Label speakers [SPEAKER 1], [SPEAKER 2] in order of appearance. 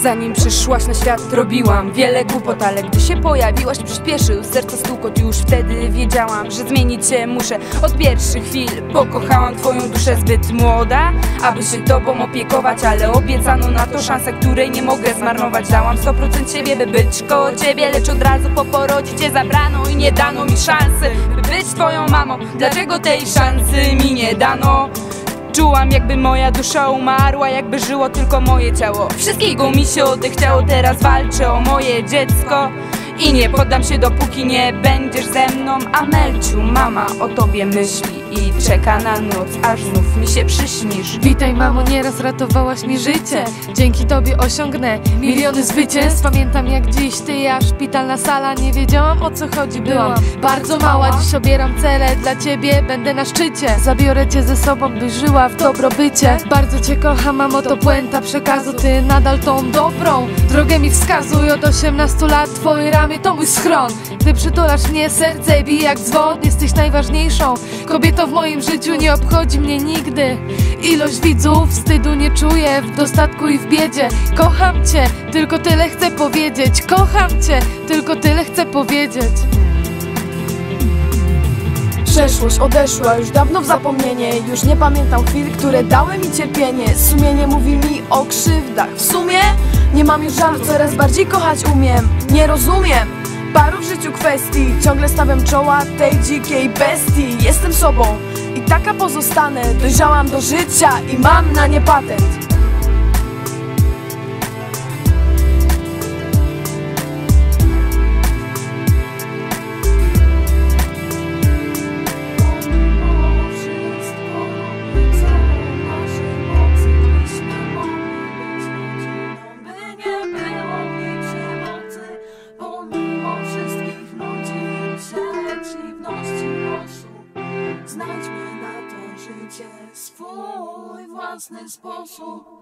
[SPEAKER 1] Zanim przyszłaś na świat, robiłam wiele głupot, ale gdy się pojawiłaś, przyspieszył serca stukot. Już wtedy wiedziałam, że zmienić się muszę. Od pierwszych chwil pokochałam twoją duszę. Zbyt młoda, aby się tobą opiekować, ale obiecano na to szansę, której nie mogę zmarnować. Dałam 100% siebie, by być koło ciebie, lecz od razu po porodzie cię zabrano i nie dano mi szansy, by być twoją mamą. Dlaczego tej szansy mi nie dano? Czułam, jakby moja dusza umarła, jakby żyło tylko moje ciało. Wszystkiego mi się odechciało, teraz walczę o moje dziecko i nie poddam się, dopóki nie będziesz ze mną. Amelciu, mama o tobie myśli i czeka na noc, aż znów mi się przyśnisz.
[SPEAKER 2] Witaj mamo, nieraz ratowałaś mi życie. Dzięki tobie osiągnę miliony zwycięstw. Pamiętam jak dziś ty, ja szpitalna sala. Nie wiedziałam o co chodzi, byłam bardzo mała. Dziś obieram cele dla ciebie, będę na szczycie. Zabiorę cię ze sobą, byś żyła w dobrobycie. Bardzo cię kocham mamo, to puenta przekazu. Ty nadal tą dobrą drogę mi wskazuj. Od 18 lat twoje ramię to mój schron. Gdy przytulasz mnie, serce bije jak dzwon. Jesteś najważniejszą kobietą w moim życiu, nie obchodzi mnie nigdy ilość widzów. Wstydu nie czuję w dostatku i w biedzie. Kocham cię, tylko tyle chcę powiedzieć. Kocham cię, tylko tyle chcę powiedzieć.
[SPEAKER 3] Przeszłość odeszła już dawno w zapomnienie. Już nie pamiętam chwil, które dały mi cierpienie. Sumienie mówi mi o krzywdach. W sumie nie mam już żalu, coraz bardziej kochać umiem. Nie rozumiem paru w życiu kwestii. Ciągle stawiam czoła tej dzikiej bestii. Jestem sobą i taka pozostanę. Dojrzałam do życia i mam na nie patent.
[SPEAKER 4] Znajdźmy na to życie swój własny sposób.